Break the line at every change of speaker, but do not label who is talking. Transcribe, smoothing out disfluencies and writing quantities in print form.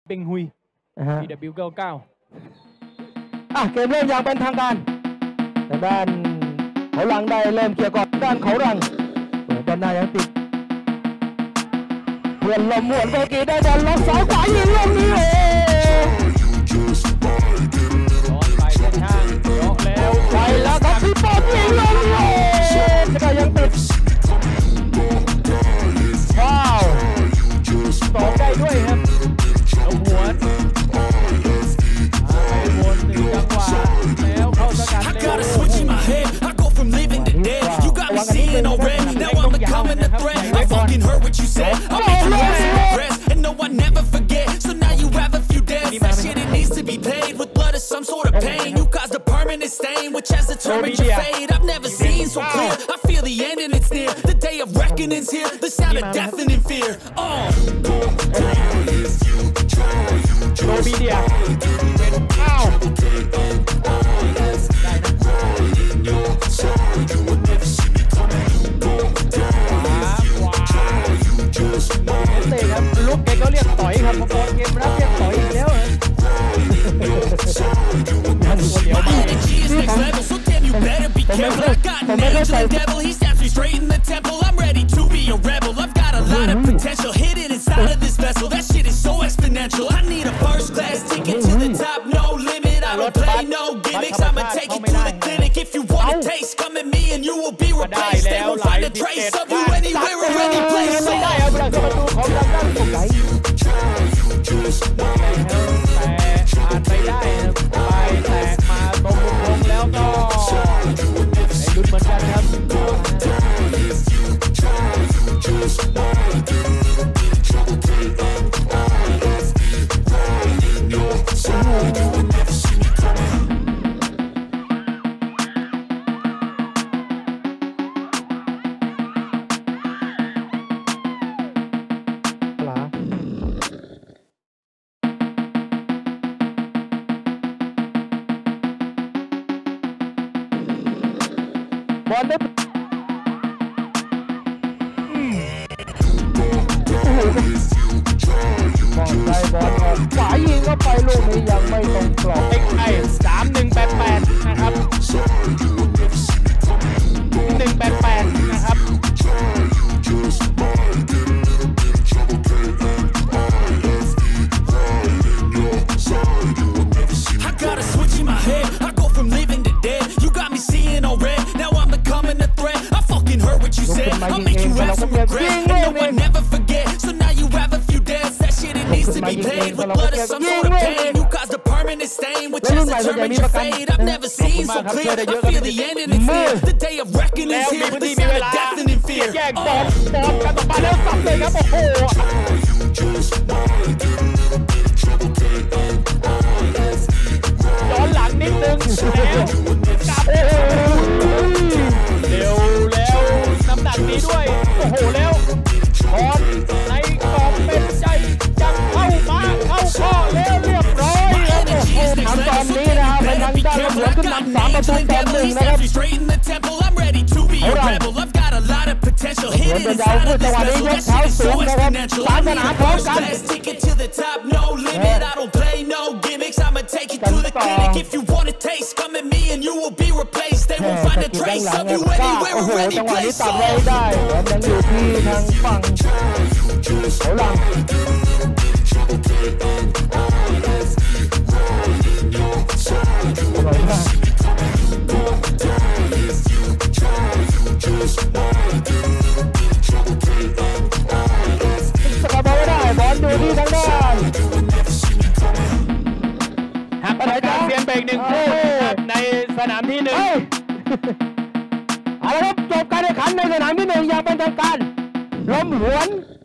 เป็งฮุย PW99
เกมเริ่มอย่างเป็นทางการแต่ด้านเขาหลังได้เริ่มเกี่ยวกับด้านเขาหลังเปิดด้านหน้ายังติดเพื่อนลมหวนโบกี้ได้บอลล็อกสองขวายิงลงนี้
ย้อนไปเส้นทางยกแล้ว
ไปแล้วครับพี่ป๊อปยิงลงนี้แต่ยังติดว้าว
ตอบได้ด้วยครับเอาหัวไปวนหนึ่งจังหวะแล้วเข้าสกัดเร็ว
You got me seeing all red. Now I'm becoming a threat. I fucking heard what you said. I'll make you lose your regrets. And no, I never forget. So now you have a few deaths. That shit, it needs to be paid with blood or some sort of pain. You caused a permanent stain, which has determined your fate. I've never seen so clear. I feel the end and it's near. The day of reckoning's here. The sound of deafening fear.
โรบีเดียเตะครับลุกเกก็เรียกต่อยครับพอเกมรับเรียกต่อยอีกแล้ว
That shit is so exponential. I need a first class ticket to the top, no limit. I don't play no gimmicks. I'ma take you to the clinic. If you want a taste, come at me and you will be replaced. They won't find a trace of you anywhere or any place.
ไม่ได้ครับประตูของทางด้านของไก่แต่ผ่านไปได้ไปแตกมาตรงแล้วก็ในลุ้นเหมือนกันครับบอลได้บอลได้บอลออกขวายิงเข้าไปลูกนี้ยังไม่ตรงกรอบไอ้3188นะครับ188นะครับ
I got a switch in my head. I go from living to dead. You got me seeing all red. Now I'm becoming a threat. I fucking heard what you said. I'll make you have some regret. And no, I never forget. So now you have a few deaths. That shit, it needs to be paid with blood or some sort of pain. You caused a permanent stain, which has determined your fate. I've never seen so clear. I feel the end and it's near. The day of reckoning's here. The sound of deafening fear.
แยกบอลกันออกมาแล้วสับเลยครับโอ้โหย้อนหลังนิดนึงแล้วกลับเร็วแล้วน้ำหนักดีด้วยโอ้โหแล้วบอลในกรอบเป็นใจยังเข้ามาเข้าข้อแล้วเรียบร้อยครับโอ้โหทำตอนนี้นะครับเป็นทางด้านเหลือขึ้นนำ3-1นะครับเดินดาวพูดจังหวะนี้ยกเท้าสูงนะครับสามสนามพร้อมกัน
If you want a taste, come at me and you will be replaced. They won't find a trace of you anywhere or any place.
จังหวะนี้ตัดไว้ได้ยังอยู่ที่ทางฝั่งเขาหลังสวยมากสกัดบอลไม่ได้บอลอยู่ที่ทางด้าน
หักไปการเปลี่ยนเบรกหนึ่งคู่ในสนามที่1
เอาละครับจบการแข่งขันในสนามที่1อย่างเป็นทางการลมหวน